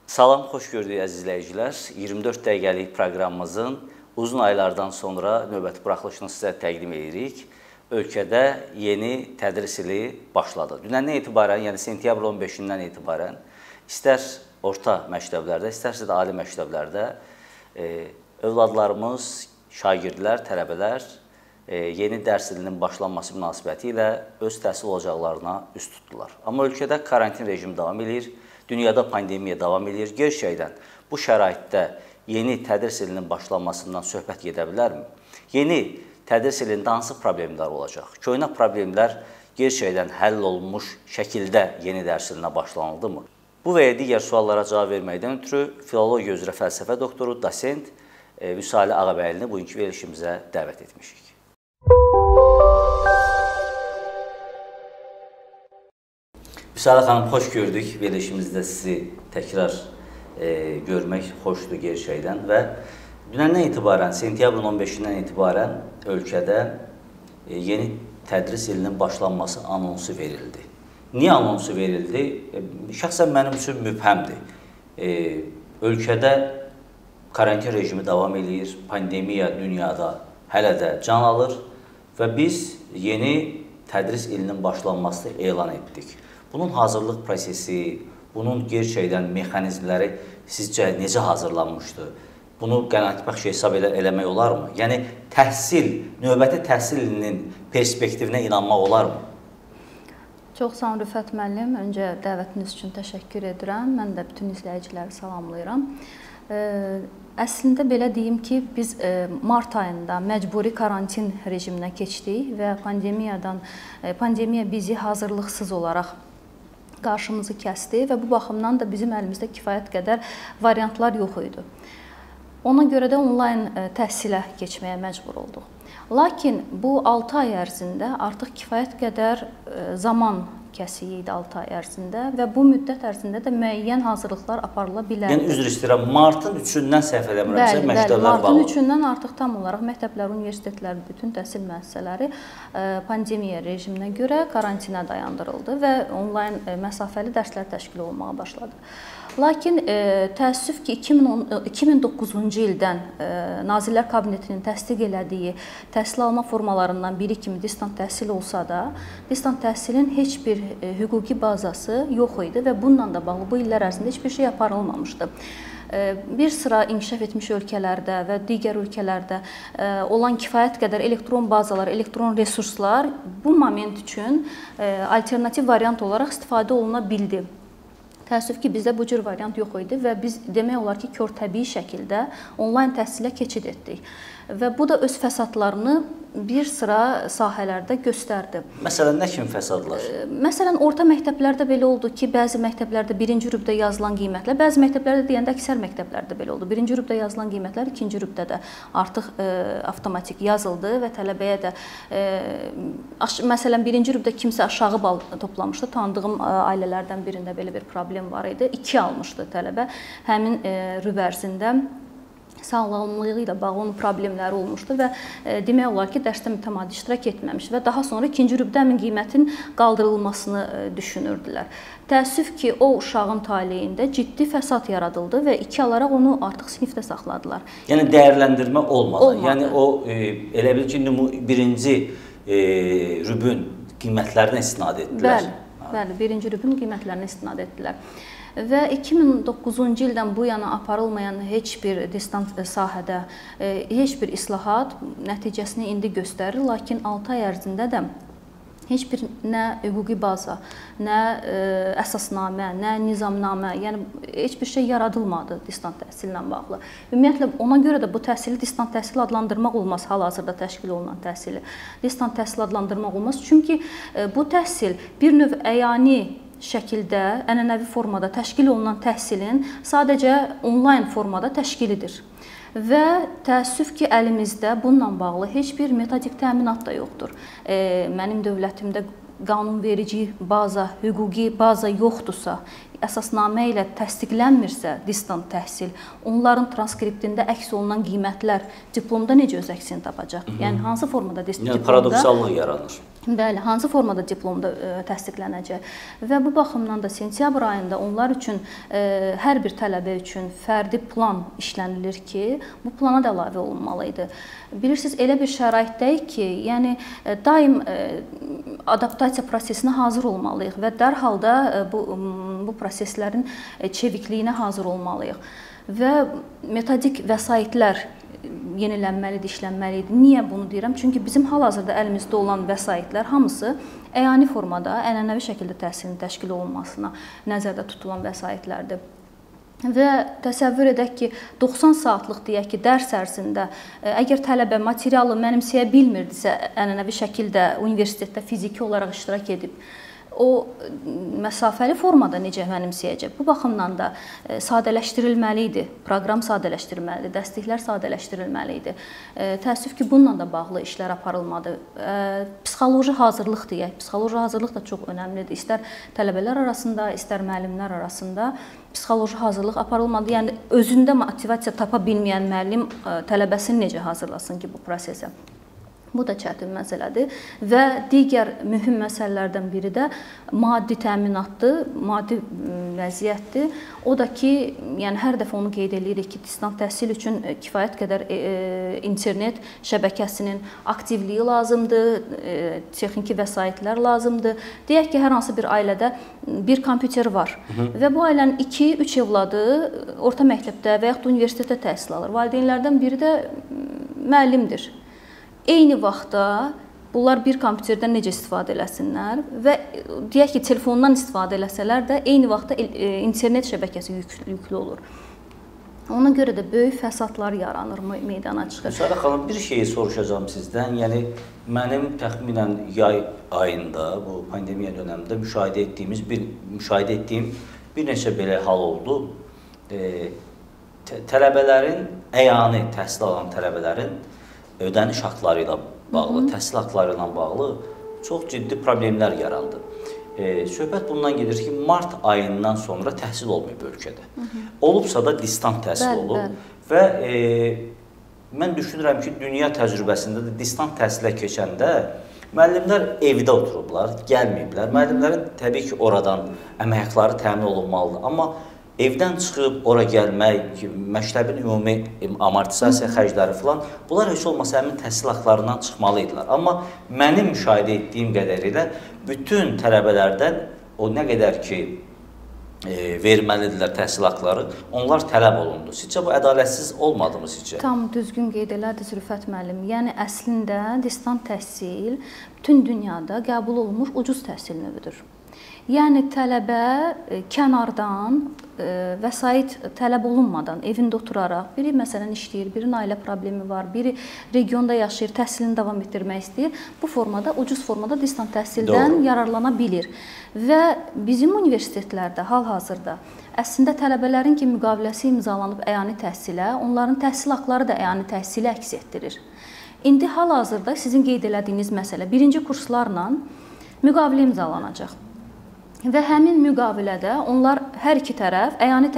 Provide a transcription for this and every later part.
Salam, xoş gördük əziz izləyicilər. 24 dəqiqəlik proqramımızın uzun aylardan sonra növbəti buraxılışını sizə təqdim edirik. Ölkədə yeni tədris ili başladı. Dünəndən etibarən, yəni sentyabr 15-dən etibarən istər orta məktəblərdə, istərsə də ali məktəblərdə övladlarımız, şagirdlər, tələbələr yeni dərs ilinin başlanması münasibəti ilə öz təhsil olacaqlarına üst tutdular. Amma ölkədə karantin rejimi davam edir. Dünyada pandemiya davam edir. Gerçəkdən bu şəraitdə yeni tədris ilinin başlanmasından söhbət gedə bilərmi? Yeni tədris ilində hansı problemlər olacaq? Köhnə problemlər gerçəkdən həll olunmuş şəkildə yeni dərs ilinə başlanıldı mı? Bu və ya digər suallara cavab verməkdən ötürü filologiya üzrə fəlsəfə doktoru, dosent Vüsali Ağabəylini bugünkü verilişimizə dəvət etmişik. Vüsali xanım, xoş gördük. Verilişimizdə sizi təkrar görmək xoşdur gerçəkdən və dünəndən etibarən, sentyabrın 15-dən etibarən ölkədə yeni tədris ilinin başlanması anonsu verildi. Niyə anonsu verildi? Şəxsən mənim üçün mübhəmdir. Ölkədə karantin rejimi davam edir, pandemiya dünyada hələ də can alır və biz yeni tədris ilinin başlanmasını elan etdik. Bunun hazırlıq prosesi, bunun gerçəkdən mexanizmləri sizcə necə hazırlanmışdı? Bunu qənaətbəxş hesab eləmək olarmı? Yəni, növbəti təhsil ilinin perspektivinə inanmaq olarmı? Çox sağ olun Rüfət müəllim. Öncə dəvətiniz üçün təşəkkür edirəm. Mən də bütün izləyiciləri salamlayıram. Əslində belə deyim ki, biz mart ayında məcburi karantin rejiminə keçdik və pandemiya bizi hazırlıqsız olaraq qarşımızı kəsdi və bu baxımdan da bizim əlimizdə kifayət qədər variantlar yox idi. Ona görə də onlayn təhsilə keçməyə məcbur olduq. Lakin bu 6 ay ərzində artıq kifayət qədər zaman kəsiyi idi 6 ay ərzində və bu müddət ərzində də müəyyən hazırlıqlar aparıla bilərdi. Yəni, üzr istəyirəm, martın 3-dən səhv eləmirəmsə, məktəblər bağlı. Martın 3-dən artıq tam olaraq məktəblər, universitetlər, bütün təhsil müəssisələri pandemiya rejiminə görə karantinə dayandırıldı və onlayn məsafəli dərslər təşkil olunmağa başladı. Lakin təəssüf ki, 2009-cu ildən Nazirlər Kabinetinin təsdiq elədiyi təhsil alma formalarından biri kimi distant təhsil olsa da, distant təhsilin heç bir hüquqi bazası yox idi və bununla da bağlı bu illər ərzində heç bir şey aparılmamışdı. Bir sıra inkişaf etmiş ölkələrdə və digər ölkələrdə olan kifayət qədər elektron bazalar, elektron resurslar bu moment üçün alternativ variant olaraq istifadə oluna bildi. Təəssüf ki, bizdə bu cür variant yox idi və biz demək olar ki, körtəbii şəkildə onlayn təhsilə keçid etdik. Və bu da öz fəsadlarını bir sıra sahələrdə göstərdi. Məsələn, nə kimi fəsadlar? Məsələn, orta məktəblərdə belə oldu ki, bəzi məktəblərdə birinci rübdə yazılan qiymətlər, bəzi məktəblərdə deyəndə əksər məktəblərdə belə oldu. Birinci rübdə yazılan qiymətlər ikinci rübdədə artıq avtomatik yazıldı və tələbəyə də, məsələn, birinci rübdə kimsə aşağı bal toplamışdı. Tanıdığım ailələrdən birində belə bir problem var idi. 2 almışdı tələbə. Həmin rüb ərzində sağlamlığı ilə bağlı onun problemləri olmuşdu və demək olar ki, dərsdə mütəmadi iştirak etməmiş və daha sonra ikinci rübdə həmin qiymətin qaldırılmasını düşünürdülər. Təəssüf ki, o uşağın taleyində ciddi fəsad yaradıldı və 2 alaraq onu artıq sinifdə saxladılar. Yəni, dəyərləndirmə olmadı. Yəni, o elə bil ki, birinci rübün qiymətlərinə istinad etdilər. Bəli, birinci rübün qiymətlərinə istinad etdilər. Və 2009-cu ildən bu yana aparılmayan heç bir distant sahədə heç bir islahat nəticəsini indi göstərir. Lakin 6 ay ərzində də heç bir nə hüquqi baza, nə əsasnamə, nə nizamnamə, yəni heç bir şey yaradılmadı distant təhsillə bağlı. Ümumiyyətlə, ona görə də bu təhsili distant təhsil adlandırmaq olmaz, hal-hazırda təşkil olunan təhsili. Distant təhsil adlandırmaq olmaz, çünki bu təhsil bir növ əyani şəkildə, ənənəvi formada təşkil olunan təhsilin sadəcə onlayn formada təşkilidir. Və təəssüf ki, əlimizdə bununla bağlı heç bir metodik təminat da yoxdur. Mənim dövlətimdə qanunverici baza, hüquqi baza yoxdursa, əsasnamə ilə təsdiqlənmirsə distant təhsil, onların transkriptində əks olunan qiymətlər diplomda necə öz əksini tapacaq? Yəni, hansı formada diplomda? Yəni, paradoksallıq yaranır. Bəli, hansı formada diplomda təsdiqlənəcək və bu baxımdan da sentyabr ayında onlar üçün hər bir tələbə üçün fərdi plan işlənilir ki, bu plana da əlavə olunmalı idi. Bilirsiniz, elə bir şəraitdəyik ki, yəni daim adaptasiya prosesinə hazır olmalıyıq və dərhal da bu proseslərin çevikliyinə hazır olmalıyıq. Və metodik vəsaitlər yenilənməlidir, işlənməlidir. Niyə bunu deyirəm? Çünki bizim hal-hazırda əlimizdə olan vəsaitlər hamısı əyani formada, ənənəvi şəkildə təhsilin təşkil olunmasına nəzərdə tutulan vəsaitlərdir. Və təsəvvür edək ki, 90 saatlıq deyək ki, dərs ərzində əgər tələbə materialı mənimsəyə bilmirdisə, ənənəvi şəkildə universitetdə fiziki olaraq iştirak edib, o məsafəli formada necə mənimsəyəcək? Bu baxımdan da sadələşdirilməli idi, proqram sadələşdirilməli idi, dərsliklər sadələşdirilməli idi. Təəssüf ki, bununla da bağlı işlər aparılmadı. Psixoloji hazırlıq deyək, psixoloji hazırlıq da çox önəmlidir. İstər tələbələr arasında, istər müəllimlər arasında psixoloji hazırlıq aparılmadı. Yəni, özündə motivasiya tapa bilməyən müəllim tələbəsini necə hazırlasın ki, bu prosesə? Bu da çətin məsələdir və digər mühüm məsələlərdən biri də maddi təminatdır, maddi vəziyyətdir. O da ki, yəni hər dəfə onu qeyd edirik ki, distant təhsil üçün kifayət qədər internet şəbəkəsinin aktivliyi lazımdır, texniki vəsaitlər lazımdır. Deyək ki, hər hansı bir ailədə bir kompüter var və bu ailənin 2-3 övladı orta məktəbdə və yaxud da universitetdə təhsil alır. Valideynlərdən biri də müəllimdir. Eyni vaxtda bunlar bir kompüterdən necə istifadə eləsinlər və deyək ki, telefondan istifadə eləsələr də eyni vaxtda internet şəbəkəsi yüklü olur. Ona görə də böyük fəsadlar yaranır, meydana çıxır. Müsadə xanım, bir şeyi soruşacağım sizdən. Yəni, mənim təxminən yay ayında, bu pandemiya dönəmində müşahidə etdiyim bir neçə belə hal oldu. Tələbələrin, əyani təhsil alan tələbələrin ödəniş haqları ilə bağlı, təhsil haqları ilə bağlı çox ciddi problemlər yarandı. Söhbət bundan gedir ki, mart ayından sonra təhsil olmayıb ölkədə. Olubsa da distant təhsil olub və mən düşünürəm ki, dünya təcrübəsində də distant təhsilə keçəndə müəllimlər evdə oturublar, gəlməyiblər. Müəllimlərin təbii ki, oradan əmək haqları təmin olunmalıdır. Amma evdən çıxıb, ora gəlmək, məktəbin ümumi amortizasiya xərcləri filan, bunlar heç olmasa həmin təhsil haqlarından çıxmalıydılar. Amma mənim müşahidə etdiyim qədərilə bütün tələbələrdən o nə qədər ki verməlidirlər təhsil haqları, onlar tələb olundu. Sizcə bu ədalətsiz olmadı mı sizcə? Tam düzgün qeyd elədiniz Rüfət müəllim. Yəni əslində distant təhsil bütün dünyada qəbul olunmuş ucuz təhsil növüdür. Yəni tələbə kənardan vəsait tələb olunmadan evində oturaraq, biri məsələn işləyir, birinin ailə problemi var, biri regionda yaşayır, təhsilini davam etdirmək istəyir. Bu formada, ucuz formada distant təhsildən yararlana bilir. Və bizim universitetlərdə hal-hazırda əslində tələbələrin ki, müqaviləsi imzalanıb əyani təhsilə, onların təhsil haqları da əyani təhsili əks etdirir. İndi hal-hazırda sizin qeyd elədiyiniz məsələ birinci kurslarla müqavilə imzalanacaq. Və həmin müqavilədə onlar hər iki tərəf əyani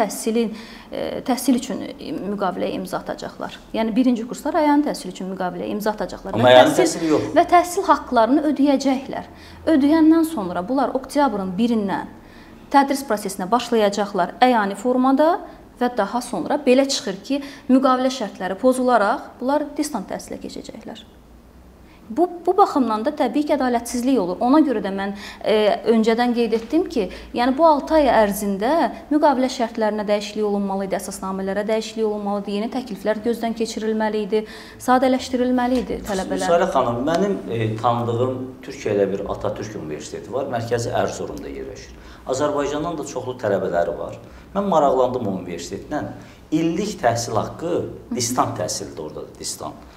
təhsil üçün müqaviləyə imza atacaqlar. Yəni birinci kurslar əyani təhsil üçün müqaviləyə imza atacaqlar. Amma əyani təhsil yox. Və təhsil haqqlarını ödəyəcəklər. Ödəyəndən sonra bunlar oktyabrın 1-dən tədris prosesinə başlayacaqlar əyani formada və daha sonra belə çıxır ki, müqavilə şərtləri pozularaq bunlar distant təhsilə keçəcəklər. Bu baxımdan da təbii ki, ədalətsizlik olur. Ona görə də mən öncədən qeyd etdim ki, yəni bu 6 ay ərzində müqavilə şərtlərinə dəyişiklik olunmalı idi, əsasnamələrə dəyişiklik olunmalı idi, yeni təkliflər gözdən keçirilməli idi, sadələşdirilməli idi tələbələr. Müsalə xanım, mənim tanıdığım Türkiyədə bir Atatürk Universiteti var, mərkəzi Ərzurumda yerləşir. Azərbaycandan da çoxlu tələbələri var. Mən maraqlandım o universitetlə. İllik təhsil haqqı distant təhsildir orada da, distant.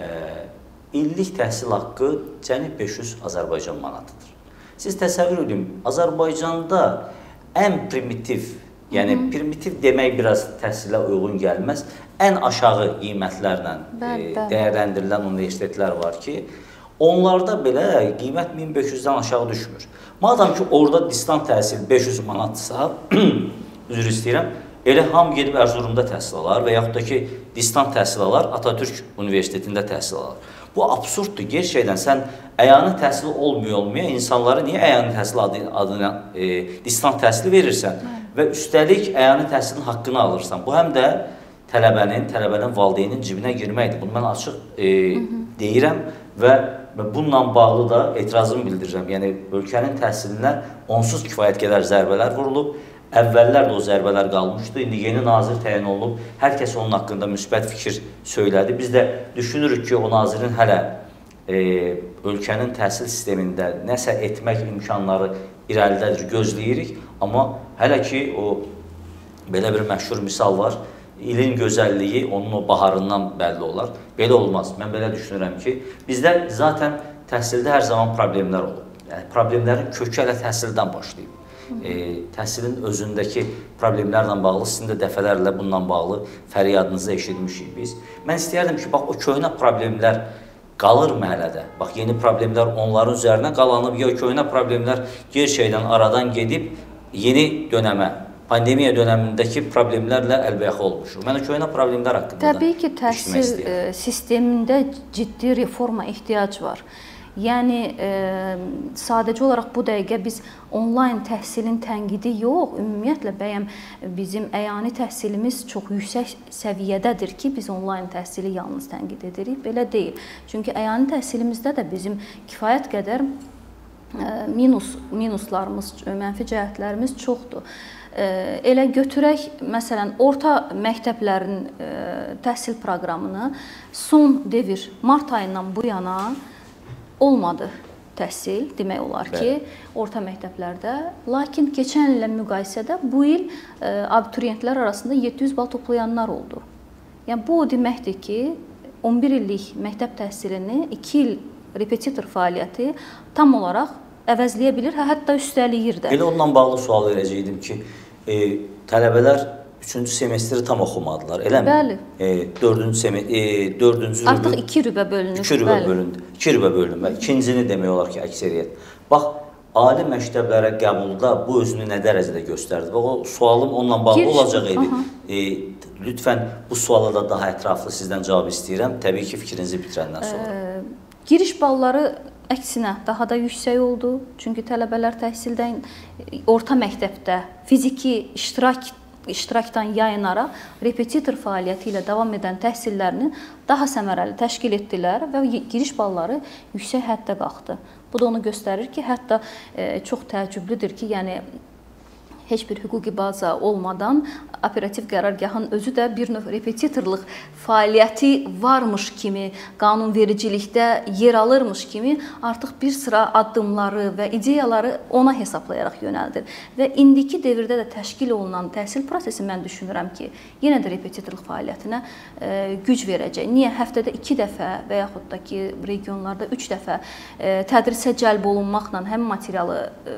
İllik təhsil haqqı cəmi 500 Azərbaycan manatıdır. Siz təsəvvür edin, Azərbaycanda ən primitiv, yəni primitiv demək biraz təhsilə uyğun gəlməz, ən aşağı qiymətlərlə dəyərləndirilən universitetlər var ki, onlarda belə qiymət 1500-dən aşağı düşmür. Madam ki, orada distant təhsil 500 manatsa, üzr istəyirəm, elə hamı gedib Ərzurumda təhsil alar və yaxud da ki, distant təhsil alar, Atatürk Universitetində təhsil alar. Bu absurddur. Gerçəkdən sən əyani təhsil olmaya insanlara niyə əyani təhsil adına distant təhsil verirsən və üstəlik əyani təhsilin haqqını alırsan? Bu həm də tələbənin valideynin cibinə girməkdir. Bunu mən açıq deyirəm və bununla bağlı da etirazımı bildirirəm. Yəni, ölkənin təhsilinə onsuz kifayət qədər zərbələr vurulub. Əvvəllər də o zərbələr qalmışdı. İndi yeni nazir təyin olunub. Hər kəs onun haqqında müsbət fikir söylədi. Biz də düşünürük ki, o nazirin hələ ölkənin təhsil sistemində nəsə etmək imkanları irəlidədir, gözləyirik. Amma hələ ki, o belə bir məşhur misal var. İlin gözəlliyi onun o baharından bəlli olar. Belə olmaz. Mən belə düşünürəm ki, bizdə zaten təhsildə hər zaman problemlər olub. Yəni, problemlərin kökü hələ təhsildən başlayıb. Təhsilin özündəki problemlərlə bağlı, sizin də dəfələrlə bununla bağlı fəryadınızı eşitmişik biz. Mən istəyərdim ki, bax, o köhnə problemlər qalır mı hələ də? Bax, yeni problemlər onların üzərinə qalanıb, ya köhnə problemlər gerçəkdən aradan gedib yeni dönəmə, pandemiya dönəmindəki problemlərlə əlbəyaxa olmuşuq. Mən o köhnə problemlər haqqında da təbii ki, təhsil sistemində ciddi reforma ehtiyac var. Yəni, sadəcə olaraq bu dəqiqə biz onlayn təhsilin tənqidi yox, ümumiyyətlə bəyəm bizim əyani təhsilimiz çox yüksək səviyyədədir ki, biz onlayn təhsili yalnız tənqid edirik. Belə deyil. Çünki əyani təhsilimizdə də bizim kifayət qədər minuslarımız, mənfi cəhətlərimiz çoxdur. Elə götürək, məsələn, orta məktəblərin təhsil proqramını son devir mart ayından bu yana olmadı təhsil, demək olar ki, orta məktəblərdə. Lakin keçən illə müqayisədə bu il abituriyentlər arasında 700 bal toplayanlar oldu. Yəni, bu o deməkdir ki, 11 illik məktəb təhsilini 2 il repetitor fəaliyyəti tam olaraq əvəzləyə bilir, hətta üstəliyir də. Elə onunla bağlı sual verəcəkdim ki, tələbələr 3-cü semestri tam oxumadılar, eləmi? Bəli. 4-cü artıq 2 rübə bölünür. 2 rübə bölündü. 2 rübə bölünmə. İkincini demək olar ki, əksəriyyət. Bax, ali məktəblərə qəbulda bu özünü nə dərəcədə göstərdi? Və o sualım onunla bağlı olacaq idi. Lütfən bu suala da daha ətraflı sizdən cavab istəyirəm. Təbii ki, fikrinizi bitirəndən sonra. Giriş balları əksinə daha da yüksək oldu. Çünki tələbələr təhsildən orta məktəbdə fiziki iştirakdan yayınaraq repetitor fəaliyyəti ilə davam edən təhsillərini daha səmərəli təşkil etdilər və giriş balları yüksək həddə qalxdı. Bu da onu göstərir ki, hətta çox təəccüblüdür ki, yəni heç bir hüquqi baza olmadan operativ qərargahın özü də bir növ repetitorluq fəaliyyəti varmış kimi, qanunvericilikdə yer alırmış kimi artıq bir sıra addımları və ideyaları ona hesablayaraq yönəldir. Və indiki devirdə də təşkil olunan təhsil prosesi mən düşünürəm ki, yenə də repetitorluq fəaliyyətinə güc verəcək. Niyə? Həftədə 2 dəfə və yaxud da ki, regionlarda 3 dəfə tədrisə cəlb olunmaqla həm materialı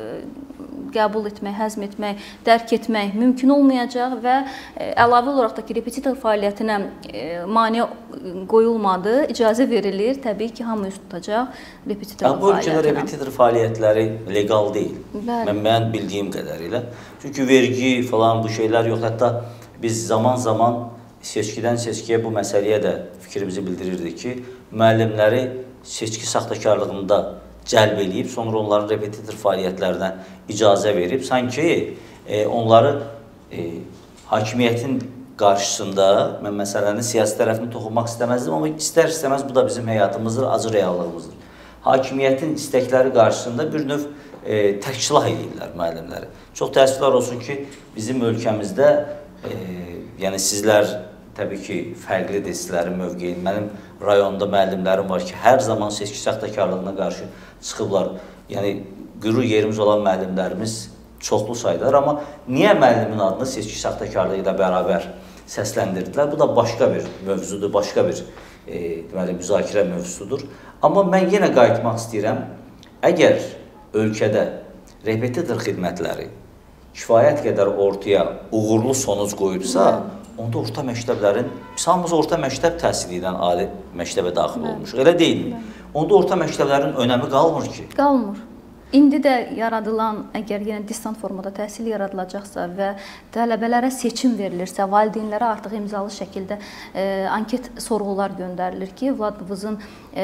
qəbul etmək, həzm etmək, dərk etmək mümkün olmayacaq və əlavə olaraq da ki, repetitor fəaliyyətinə mane qoyulmadı, icazə verilir. Təbii ki, hamı üst tutacaq repetitor fəaliyyətinə. Bu ölkədə repetitor fəaliyyətləri legal deyil. Mən bildiyim qədərilə. Çünki vergi falan bu şeylər yox. Hətta biz zaman-zaman seçkidən seçkiyə bu məsələyə də fikrimizi bildirirdik ki, müəllimləri seçki saxtakarlığında cəlb edib, sonra onların repetitor fəaliyyətlərinə icazə verib, sanki onları hakimiyyətin qarşısında, mən məsələnin siyasi tərəfini toxunmaq istəməzdim, amma istər-istəməz bu da bizim həyatımızdır, acı reallığımızdır. Hakimiyyətin istəkləri qarşısında bir növ təkçilah edirlər müəllimləri. Çox təəssüflər olsun ki, bizim ölkəmizdə, yəni sizlər təbii ki, fərqlidir sizlərin mövqeyin. Mənim rayonda müəllimlərim var ki, hər zaman seçki saxtakarlığına qarşı çıxıblar. Yəni, qürur yerimiz olan müəllimlərimiz çoxlu sayılar, amma niyə müəllimin adını seçki saxtakarlığı ilə bərabər səsləndirdilər? Bu da başqa bir mövzudur, başqa bir müzakirə mövzusudur. Amma mən yenə qayıtmaq istəyirəm, əgər ölkədə repetitor xidmətləri kifayət qədər ortaya uğurlu sonuc qoyubsa, onda orta məktəblərin, biz hamımız orta məktəb təhsili ilə ali məktəbə daxil olmuşuq, elə deyilmi? Onda orta məktəblərin önəmi qalmır ki. Qalmır. İndi də yaradılan, əgər yenə distant formada təhsil yaradılacaqsa və tələbələrə seçim verilirsə, valideynlərə artıq imzalı şəkildə anket sorğular göndərilir ki, övladınızın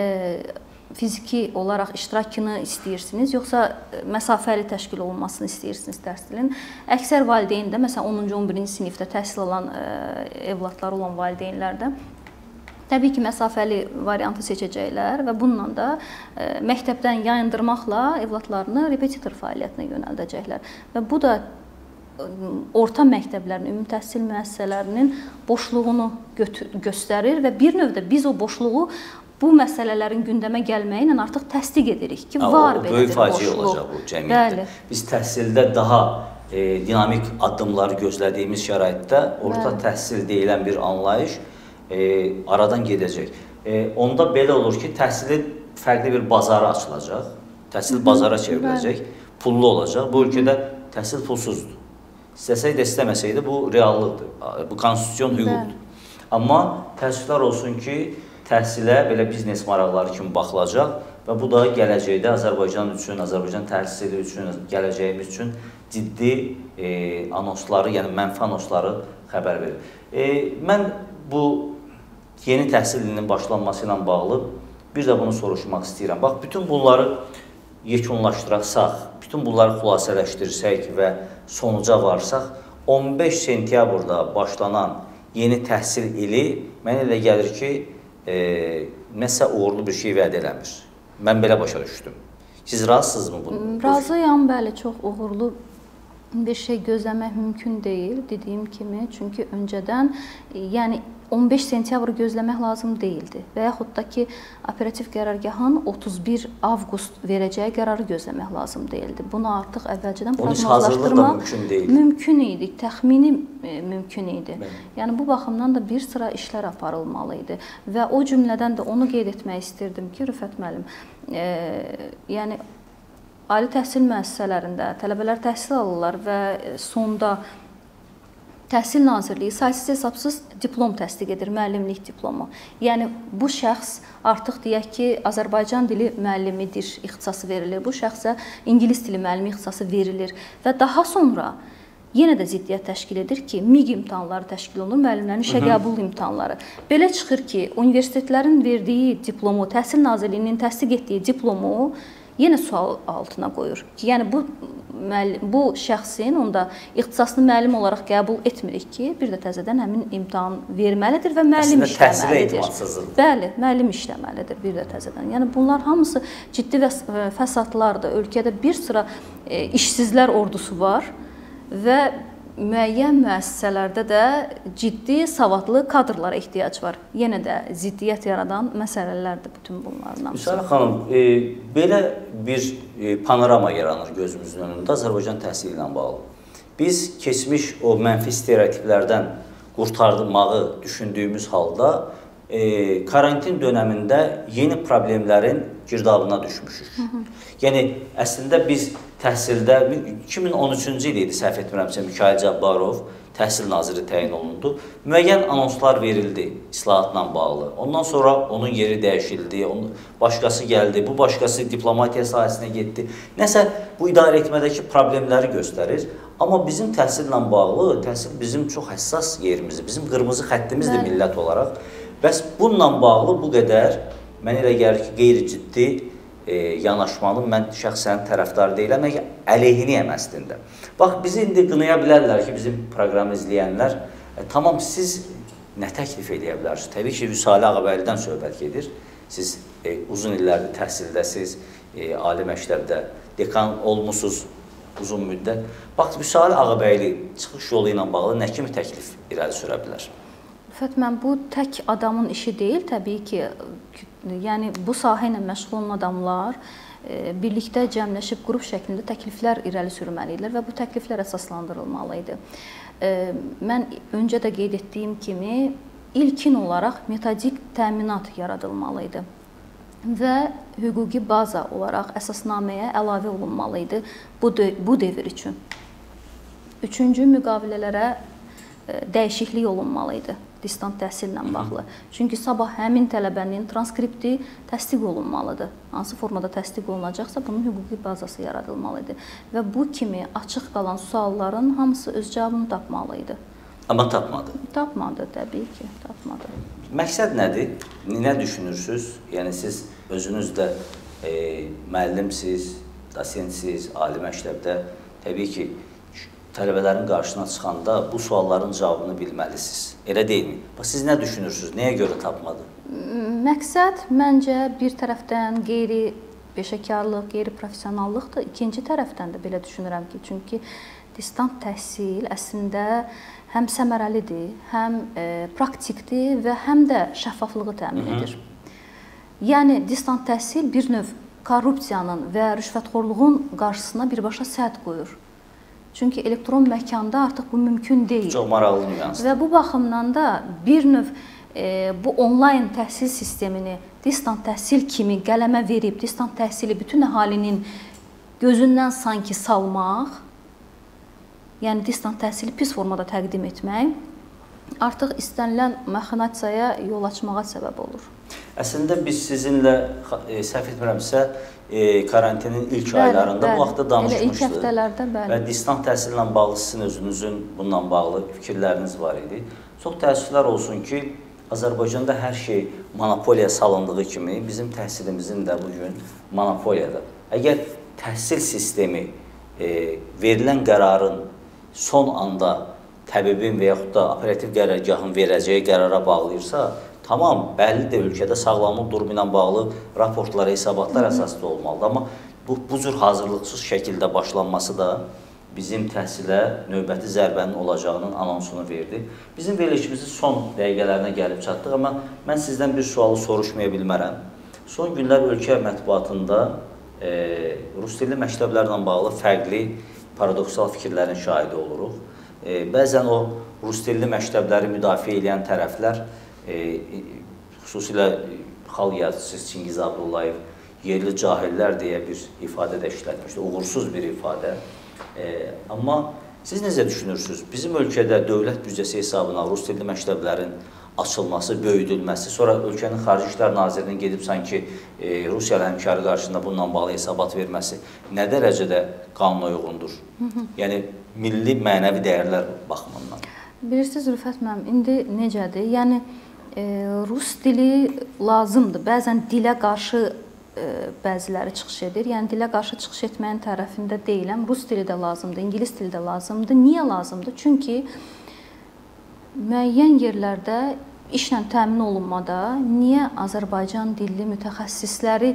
fiziki olaraq iştirakını istəyirsiniz, yoxsa məsafəli təşkil olunmasını istəyirsiniz təhsilin. Əksər valideyn də, məsələn 10-cu, 11-ci sinifdə təhsil alan evladları olan valideynlər də təbii ki, məsafəli variantı seçəcəklər və bununla da məktəbdən yayındırmaqla evladlarını repetitor fəaliyyətinə yönəldəcəklər. Və bu da orta məktəblərin, ümumi təhsil müəssisələrinin boşluğunu göstərir və bir növdə biz o boşluğu bu məsələlərin gündəmə gəlməyi ilə artıq təsdiq edirik ki, var belə bir boşluq. Böyük faciə olacaq bu cəmiyyətdə. Biz təhsildə daha dinamik addımları gözlədiyimiz şəraitdə orta təhsil deyilən bir anlayış aradan gedəcək. Onda belə olur ki, təhsilin fərqli bir bazarı açılacaq, təhsil bazara çevriləcək, pullu olacaq. Bu ölkədə təhsil pulsuzdur. İstəsəydi, istəməsəydi bu reallıqdır, bu konstitusiyon hüquqdur. Amma təəssüflər olsun ki, təhsilə belə biznes maraqları kimi baxılacaq və bu da gələcəkdə Azərbaycan üçün, Azərbaycan təhsili üçün, gələcəyimiz üçün ciddi anonsları, yəni mənfi anonsları xəbər verir. Mən bu yeni təhsil ilinin başlanması ilə bağlı bir də bunu soruşmaq istəyirəm. Bax, bütün bunları yekunlaşdıraqsaq, bütün bunları xülasələşdirsək və sonuca varsaq, 15 sentyabrda başlanan yeni təhsil ili mənə elə gəlir ki, nəsə uğurlu bir şey vəd eləmir. Mən belə başa düşdüm. Siz razısınızmı bunu? Razıyam, bəli, çox uğurlu bir şey gözləmək mümkün deyil, dediyim kimi. Çünki öncədən, yəni 15 sentyabr gözləmək lazım deyildi və yaxud da ki, operativ qərargahın 31 avqust verəcəyi qərarı gözləmək lazım deyildi. Bunu artıq əvvəlcədən proqnozlaşdırmaq mümkün idi, təxmini mümkün idi. Yəni bu baxımdan da bir sıra işlər aparılmalı idi və o cümlədən də onu qeyd etmək istirdim ki, Rüfət müəllim, yəni ali təhsil müəssisələrində tələbələr təhsil alırlar və sonda Təhsil Nazirliyi saysız hesabsız diplom təsdiq edir, müəllimlik diplomu. Yəni bu şəxs artıq deyək ki, Azərbaycan dili müəllimidir, ixtisası verilir. Bu şəxsə ingilis dili müəllimi ixtisası verilir və daha sonra yenə də ziddiyyət təşkil edir ki, MİQ imtahanları təşkil olunur, müəllimlərin işə qəbul imtahanları. Belə çıxır ki, universitetlərin verdiyi diplomu, Təhsil Nazirliyinin təsdiq etdiyi diplomu yenə sual altına qoyur ki, yəni bu şəxsin onda ixtisaslı müəllim olaraq qəbul etmirik ki, bir də təzədən həmin imtahan verməlidir və müəllim işləməlidir. Bəli, müəllim işləməlidir bir də təzədən. Yəni bunlar hamısı ciddi fəsadlardır. Ölkədə bir sıra işsizlər ordusu var və müəyyən müəssisələrdə də ciddi savadlı kadrlara ehtiyac var. Yenə də ziddiyyət yaradan məsələlərdir bütün bunların hamısı. Müsahibə xanım, belə bir panorama yaranır gözümüzün önündə Azərbaycan təhsili ilə bağlı. Biz keçmiş o mənfi stereotiplərdən qurtarmağı düşündüyümüz halda karantin dönəmində yeni problemlərin girdabına düşmüşük. Yəni, əslində biz təhsildə 2013-cü il idi, səhv etmirəmsə, Mikayıl Cabbarov təhsil naziri təyin olundu. Müəyyən anonslar verildi islahatla bağlı. Ondan sonra onun yeri dəyişildi, başqası gəldi, bu başqası diplomatiya sahəsinə getdi. Nəsə bu idarə etmədəki problemləri göstərir. Amma bizim təhsillə bağlı, təhsil bizim çox həssas yerimizdir, bizim qırmızı xəttimizdir millət olaraq. Bəs bununla bağlı bu qədər, mənə elə gəlir ki, qeyri-ciddi yanaşmanın mən şəxsən tərəfdar deyiləm, əleyhiniyəm əslində. Bax, bizi indi qınaya bilərlər ki, bizim proqramı izləyənlər, tamam, siz nə təklif edə bilərsiniz? Təbii ki, Vüsali Ağabəylidən söhbət gedir. Siz uzun illərdir təhsildəsiz, ali məktəbdə dekan olmusunuz uzun müddət. Bax, Vüsali Ağabəyli çıxış yolu ilə bağlı nə kimi təklif irəli sürə bilər? Rüfət, mən bu tək adamın işi deyil, təbii ki, yəni bu sahə ilə məşğul olan adamlar birlikdə cəmləşib qrup şəklində təkliflər irəli sürməliyirlər və bu təkliflər əsaslandırılmalı idi. Mən öncə də qeyd etdiyim kimi ilkin olaraq metodik təminat yaradılmalı idi və hüquqi baza olaraq əsasnaməyə əlavə olunmalı idi bu devr üçün. Üçüncü müqavilələrə dəyişiklik olunmalı idi. distant təhsillə bağlı. Çünki sabah həmin tələbənin transkripti təsdiq olunmalıdır. Hansı formada təsdiq olunacaqsa bunun hüquqi bazası yaradılmalıdır. Və bu kimi açıq qalan sualların hamısı öz cavabını tapmalı idi. Amma tapmadı. Tapmadı, təbii ki, tapmadı. Məqsəd nədir? Nə düşünürsünüz? Yəni siz özünüz də müəllimsiz, dosentsiz, ali məktəbdə təbii ki, tələbələrin qarşısına çıxanda bu sualların cavabını bilməlisiniz. Elə deyilmi? Siz nə düşünürsünüz? Nəyə görə tapmadı? Məqsəd məncə bir tərəfdən qeyri-peşəkarlıq, qeyri-professionallıqdır. İkinci tərəfdən də belə düşünürəm ki, çünki distant təhsil əslində həm səmərəlidir, həm praktikdir və həm də şəffaflığı təmin edir. Yəni, distant təhsil bir növ korrupsiyanın və rüşvətxorluğun qarşısına birbaşa sədd qoyur. Çünki elektron məkanda artıq bu mümkün deyil. Çox maraqlı nüansdır. Və bu baxımdan da bir növ bu onlayn təhsil sistemini distant təhsil kimi qələmə verib, distant təhsili bütün əhalinin gözündən sanki salmaq, yəni distant təhsili pis formada təqdim etmək, artıq istənilən məxinasiyaya yol açmağa səbəb olur. Əslində biz sizinlə, səhv etmirəmsə, karantinin ilk aylarında bu vaxtda danışmışdıq. İlk həftələrdə, bəli. Və distant təhsillə bağlı sizin özünüzün bununla bağlı fikirləriniz var idi. Çox təəssüflər olsun ki, Azərbaycanda hər şey monopoliya salındığı kimi bizim təhsilimizin də bugün monopoliyadır. Əgər təhsil sistemi verilən qərarın son anda təbibin və yaxud da operativ qərargahın verəcəyi qərara bağlayırsa, tamam, bəllidir, ölkədə sağlamlıq durumu ilə bağlı raportlar, hesabatlar əsaslı olmalıdır. Amma bu cür hazırlıqsız şəkildə başlanması da bizim təhsilə növbəti zərbənin olacağının anonsunu verdi. Bizim verilişimizin son dəqiqələrinə gəlib çatdıq, amma mən sizdən bir sualı soruşmaya bilmərəm. Son günlər ölkə mətbuatında rus dilli məktəblərlə bağlı fərqli paradoksal fikirlərin şahidi oluruq. Bəzən o rus dilli məktəbləri müdafiə edən tərəflər, xüsusilə xalq yazıçısı Çingiz Abdullayev yerli cahillər deyə bir ifadə də işlətmişdi, uğursuz bir ifadə. Amma siz necə düşünürsünüz? Bizim ölkədə dövlət büdcəsi hesabına rus dilli məktəblərin açılması, böyüdülməsi, sonra ölkənin Xarici İşlər Nazirinin gedib sanki Rusiya həmkarı qarşısında bununla bağlı hesabat verməsi nə dərəcədə qanuna uyğundur? Yəni, milli mənəvi dəyərlər baxımından. Bilirsiniz, Rüfət müəllim, indi necədir? Yəni, rus dili lazımdır. Bəzən dilə qarşı bəziləri çıxış edir. Yəni, dilə qarşı çıxış etməyin tərəfində deyiləm. Rus dili də lazımdır, ingilis dili də lazımdır. Niyə lazımdır? Çünki müəyyən yerlərdə işlə təmin olunmada niyə Azərbaycan dilli mütəxəssisləri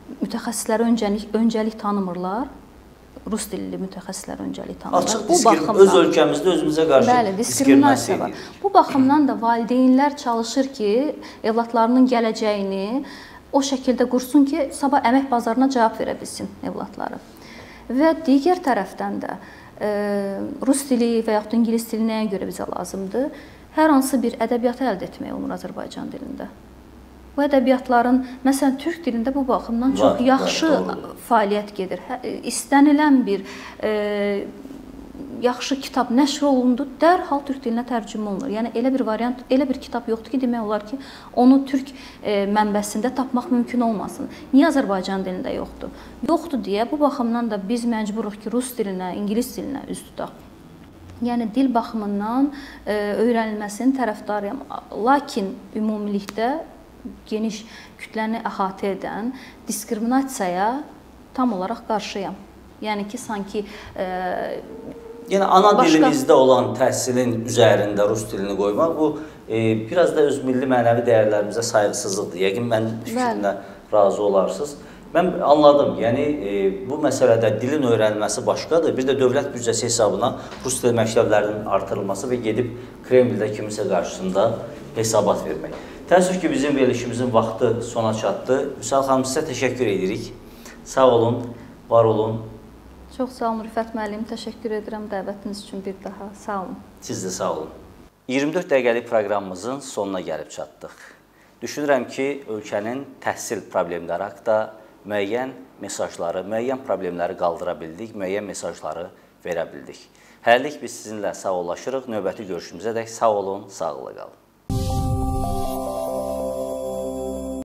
öncəlik tanımırlar? Rus dilli mütəxəssislər öncəlik tanımırlar. Öz ölkəmizdə özümüzə qarşı diskriminasiya var. Bu baxımdan da valideynlər çalışır ki, evladlarının gələcəyini o şəkildə qursun ki, sabah əmək bazarına cavab verə bilsin evladları. Və digər tərəfdən də rus dili və yaxud da ingilis dili nəyə görə bizə lazımdır? Hər hansı bir ədəbiyyatı əldə etmək olur Azərbaycan dilində. Bu ədəbiyyatların, məsələn, türk dilində bu baxımdan çox yaxşı fəaliyyət gedir. İstənilən bir yaxşı kitab nəşr olundu, dərhal türk dilinə tərcümə olunur. Yəni, elə bir variant, elə bir kitab yoxdur ki, demək olar ki, onu türk mənbəsində tapmaq mümkün olmasın. Niyə Azərbaycan dilində yoxdur? Yoxdur deyə, bu baxımdan da biz məcburuq ki, rus dilinə, ingilis dilinə üz tutaq. Yəni, dil baxımından öyrənilməsinin tərəfdarıyam. Lakin, ümumilikdə geniş kütləni əhatə edən diskriminasiyaya tam olaraq qarşıyam. Yəni ki, sanki yəni, ana dilimizdə olan təhsilin üzərində rus dilini qoymaq, bu biraz da öz milli mənəvi dəyərlərimizə sayğısızlıqdır. Yəqin, mən fikrinlə razı olarsınız. Mən anladım, yəni bu məsələdə dilin öyrənilməsi başqadır. Bir də dövlət büdcəsi hesabına rus dili məktəblərinin artırılması və gedib Kremldə kimisə qarşısında hesabat vermək. Təəssüf ki, bizim verilişimizin vaxtı sona çatdı. Vüsal xanım, sizə təşəkkür edirik. Sağ olun, var olun. Çox sağ olun, Rüfət müəllim. Təşəkkür edirəm dəvətiniz üçün bir daha. Sağ olun. Siz də sağ olun. 24 dəqiqəlik proqramımızın sonuna gəlib çatdıq. Düşünürəm ki, ölkənin təhsil problemləri haqqında müəyyən mesajları, müəyyən problemləri qaldıra bildik, müəyyən mesajları verə bildik. Hələlik biz sizinlə sağollaşırıq. Növbəti görüşümüzə dək sağ olun, sağlıqla qalın.